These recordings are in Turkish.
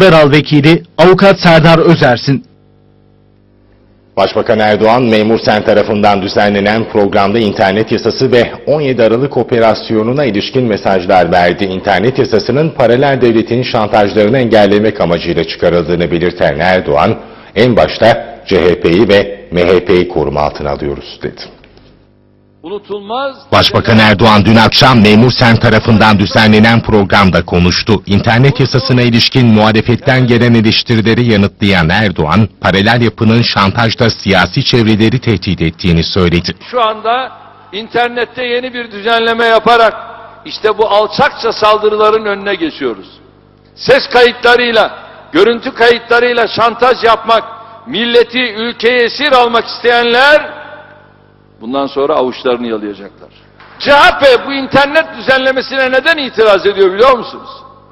Beral Vekili Avukat Serdar Özersin. Başbakan Erdoğan, Memur Sen tarafından düzenlenen programda internet yasası ve 17 Aralık operasyonuna ilişkin mesajlar verdi. İnternet yasasının paralel devletin şantajlarını engellemek amacıyla çıkarıldığını belirten Erdoğan, en başta CHP'yi ve MHP'yi koruma altına alıyoruz dedi. Unutulmaz. Başbakan Erdoğan dün akşam Memur Sen tarafından düzenlenen programda konuştu. İnternet yasasına ilişkin muhalefetten gelen eleştirileri yanıtlayan Erdoğan, paralel yapının şantajda siyasi çevreleri tehdit ettiğini söyledi. Şu anda internette yeni bir düzenleme yaparak işte bu alçakça saldırıların önüne geçiyoruz. Ses kayıtlarıyla, görüntü kayıtlarıyla şantaj yapmak, milleti ülkeye esir almak isteyenler bundan sonra avuçlarını yalayacaklar. CHP bu internet düzenlemesine neden itiraz ediyor biliyor musunuz?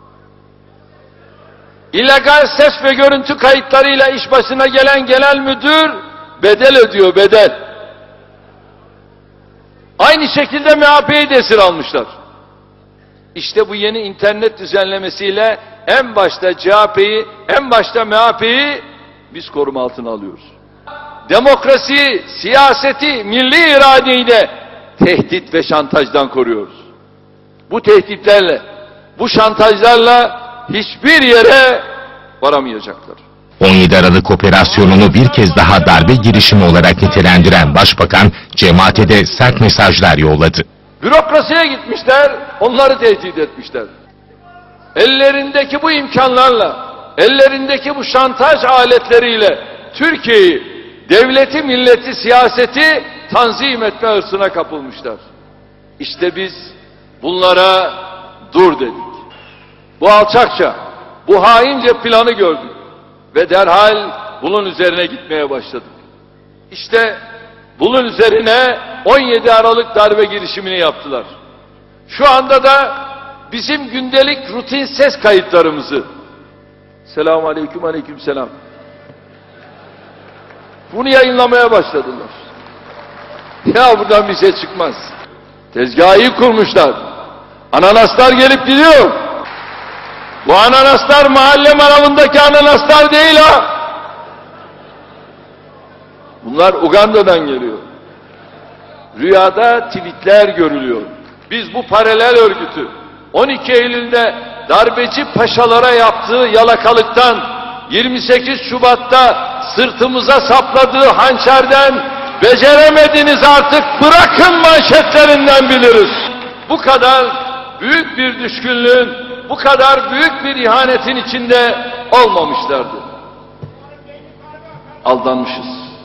İllegal ses ve görüntü kayıtlarıyla iş başına gelen genel müdür bedel ödüyor, bedel. Aynı şekilde MHP'yi de esir almışlar. İşte bu yeni internet düzenlemesiyle en başta CHP'yi, en başta MHP'yi biz koruma altına alıyoruz. Demokrasi, siyaseti, milli iradeyi de tehdit ve şantajdan koruyoruz. Bu tehditlerle, bu şantajlarla hiçbir yere varamayacaklar. 17 Aralık operasyonunu bir kez daha darbe girişimi olarak nitelendiren Başbakan, cemaate de sert mesajlar yolladı. Bürokrasiye gitmişler, onları tehdit etmişler. Ellerindeki bu imkanlarla, ellerindeki bu şantaj aletleriyle Türkiye'yi, devleti, milleti, siyaseti tanzim etme hırsına kapılmışlar. İşte biz bunlara dur dedik. Bu alçakça, bu haince planı gördük ve derhal bunun üzerine gitmeye başladık. İşte bunun üzerine 17 Aralık darbe girişimini yaptılar. Şu anda da bizim gündelik rutin ses kayıtlarımızı, selamun aleyküm, aleyküm selam, bunu yayınlamaya başladılar. Ya buradan bir şey çıkmaz. Tezgahı kurmuşlar. Ananaslar gelip gidiyor. Bu ananaslar mahalle manavındaki ananaslar değil ha. Bunlar Uganda'dan geliyor. Rüyada tweetler görülüyor. Biz bu paralel örgütü 12 Eylül'de darbeci paşalara yaptığı yalakalıktan, 28 Şubat'ta sırtımıza sapladığı hançerden, beceremediniz artık bırakın manşetlerinden biliriz. Bu kadar büyük bir düşkünlüğün, bu kadar büyük bir ihanetin içinde olmamışlardı. Aldanmışız.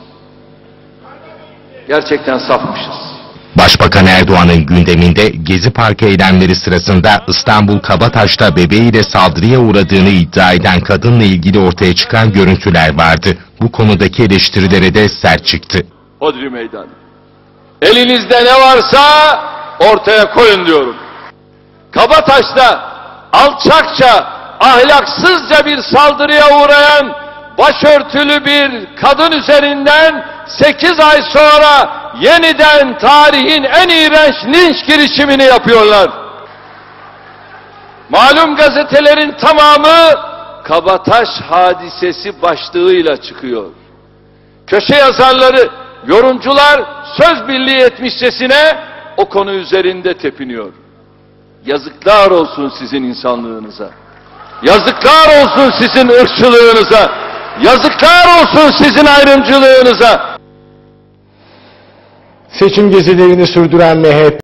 Gerçekten sapmışız. Başbakan Erdoğan'ın gündeminde Gezi Parkı eylemleri sırasında İstanbul Kabataş'ta bebeğiyle saldırıya uğradığını iddia eden kadınla ilgili ortaya çıkan görüntüler vardı. Bu konudaki eleştirilere de sert çıktı. Hodri meydan. Elinizde ne varsa ortaya koyun diyorum. Kabataş'ta alçakça, ahlaksızca bir saldırıya uğrayan başörtülü bir kadın üzerinden 8 ay sonra yeniden tarihin en iğrenç linç girişimini yapıyorlar. Malum gazetelerin tamamı Kabataş hadisesi başlığıyla çıkıyor. Köşe yazarları, yorumcular söz birliği etmişçesine o konu üzerinde tepiniyor. Yazıklar olsun sizin insanlığınıza. Yazıklar olsun sizin ırkçılığınıza. Yazıklar olsun sizin ayrımcılığınıza. Seçim gezilerini sürdüren MHP